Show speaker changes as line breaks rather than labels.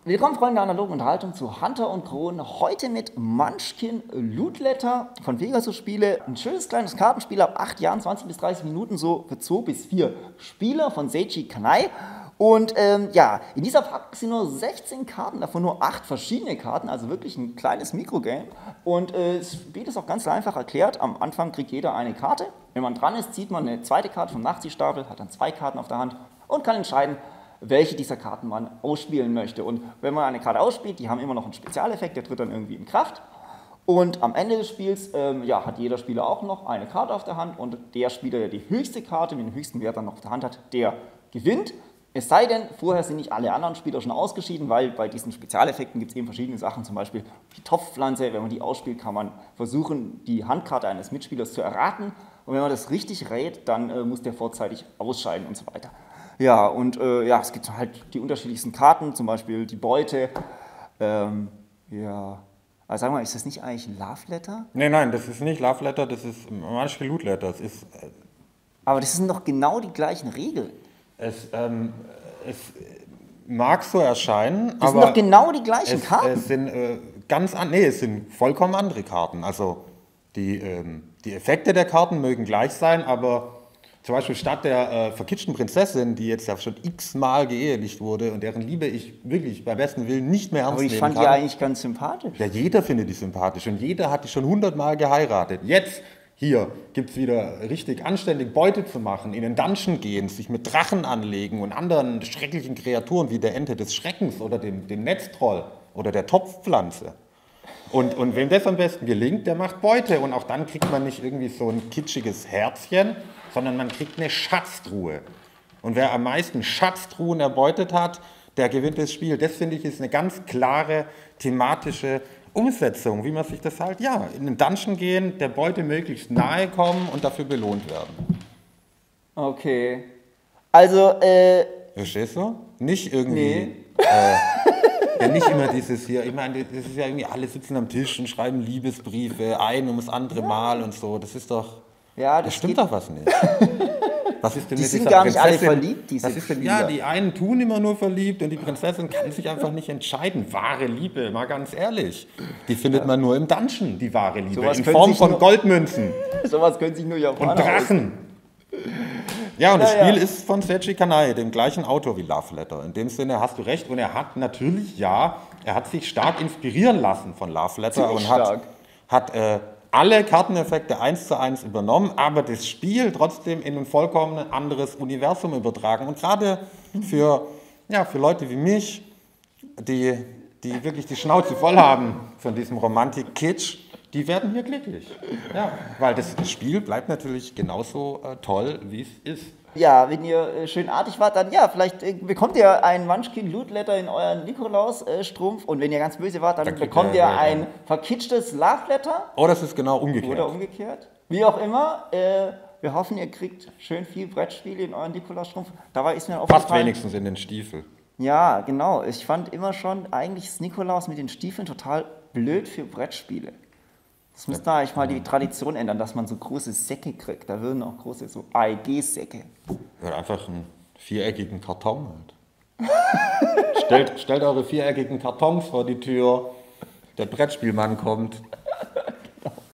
Willkommen, Freunde der analogen Unterhaltung, zu Hunter und Kron. Heute mit Munchkin Loot Letter von Pegasus Spiele. Ein schönes kleines Kartenspiel ab 8 Jahren, 20 bis 30 Minuten, so für 2 bis 4 Spieler von Seiji Kanai. Und ja, in dieser Packung sind nur 16 Karten, davon nur 8 verschiedene Karten, also wirklich ein kleines Mikrogame. Und das Spiel ist auch ganz einfach erklärt. Am Anfang kriegt jeder eine Karte. Wenn man dran ist, zieht man eine zweite Karte vom Nachziehstapel, hat dann 2 Karten auf der Hand und kann entscheiden, welche dieser Karten man ausspielen möchte. Und wenn man eine Karte ausspielt, die haben immer noch einen Spezialeffekt, der tritt dann irgendwie in Kraft. Und am Ende des Spiels ja, hat jeder Spieler auch noch eine Karte auf der Hand und der Spieler, der die höchste Karte mit dem höchsten Wert dann noch auf der Hand hat, der gewinnt. Es sei denn, vorher sind nicht alle anderen Spieler schon ausgeschieden, weil bei diesen Spezialeffekten gibt es eben verschiedene Sachen, zum Beispiel die Topfpflanze. Wenn man die ausspielt, kann man versuchen, die Handkarte eines Mitspielers zu erraten. Und wenn man das richtig rät, dann muss der vorzeitig ausscheiden und so weiter. Ja, und ja, es gibt halt die unterschiedlichsten Karten, zum Beispiel die Beute. Ja, also sag mal, ist das nicht eigentlich Love Letter?
Nein, das ist nicht Love Letter, das ist Munchkin Loot Letter. Das ist,
Aber das sind doch genau die gleichen Regeln.
es mag so erscheinen,
Das sind
aber
doch genau die gleichen Karten.
es sind es sind vollkommen andere Karten. Also die Effekte der Karten mögen gleich sein, aber zum Beispiel statt der verkitschten Prinzessin, die jetzt ja schon x-mal geehelicht wurde und deren Liebe ich wirklich bei bestem Willen nicht mehr ernst
Aber ich
nehmen
fand
kann.
die eigentlich ganz sympathisch.
Ja, jeder findet die sympathisch und jeder hat die schon 100-mal geheiratet. Jetzt, hier, gibt es wieder richtig anständig Beute zu machen, in den Dungeon gehen, sich mit Drachen anlegen und anderen schrecklichen Kreaturen wie der Ente des Schreckens oder dem Netztroll oder der Topfpflanze. Und wem das am besten gelingt, der macht Beute. Und auch dann kriegt man nicht irgendwie so ein kitschiges Herzchen, sondern man kriegt eine Schatztruhe. Und wer am meisten Schatztruhen erbeutet hat, der gewinnt das Spiel. Das, finde ich, ist eine ganz klare thematische Umsetzung, wie man sich das halt, ja, in den Dungeon gehen, der Beute möglichst nahe kommen und dafür belohnt werden.
Okay. Also,
Verstehst du? Nicht irgendwie,
nee.
ja, nicht immer dieses hier, ich meine, das ist ja irgendwie, alle sitzen am Tisch und schreiben Liebesbriefe, ein ums andere Mal und so, das ist doch,
Ja,
das stimmt doch was nicht. Was ist denn
Die
mit
sind
dieser
gar nicht alle
Prinzessin?
verliebt, diese
Was ist denn,
Spieler.
ja, die einen tun immer nur verliebt und die Prinzessin kann sich einfach nicht entscheiden. Wahre Liebe, mal ganz ehrlich. Die findet man nur im Dungeon, die wahre Liebe.
Sowas
In
können
Form
sich
von
nur-
Goldmünzen
Sowas können sich nur Japaner
und Drachen. Ja, und das
Ja, ja.
Spiel ist von Seiji Kanai, dem gleichen Autor wie Love Letter. In dem Sinne hast du recht. Und er hat natürlich, ja, er hat sich stark inspirieren lassen von Love Letter
Ziemlich
und
stark.
hat alle Karteneffekte 1:1 übernommen, aber das Spiel trotzdem in ein vollkommen anderes Universum übertragen. Und gerade für Leute wie mich, die wirklich die Schnauze voll haben von diesem Romantik-Kitsch, die werden hier glücklich. Ja, weil das Spiel bleibt natürlich genauso toll, wie es ist.
Ja, wenn ihr schön artig wart, dann ja, vielleicht bekommt ihr ein Munchkin Loot Letter in euren Nikolaus-Strumpf und wenn ihr ganz böse wart, dann
kriegt
bekommt
ihr
ihr ein verkitschtes Love Letter
Oder es ist genau umgekehrt.
oder umgekehrt. Wie auch immer, wir hoffen, ihr kriegt schön viel Brettspiele in euren Nikolaus-Strumpf. Dabei ist mir
Fast
aufgefallen,
wenigstens in den Stiefel.
ja, genau, ich fand immer schon, eigentlich ist Nikolaus mit den Stiefeln total blöd für Brettspiele. Das müsste da eigentlich mal die Tradition ändern, dass man so große Säcke kriegt. Da würden auch große so AEG-Säcke.
Oder einfach einen viereckigen Karton halt. stellt eure viereckigen Kartons vor die Tür, der Brettspielmann kommt,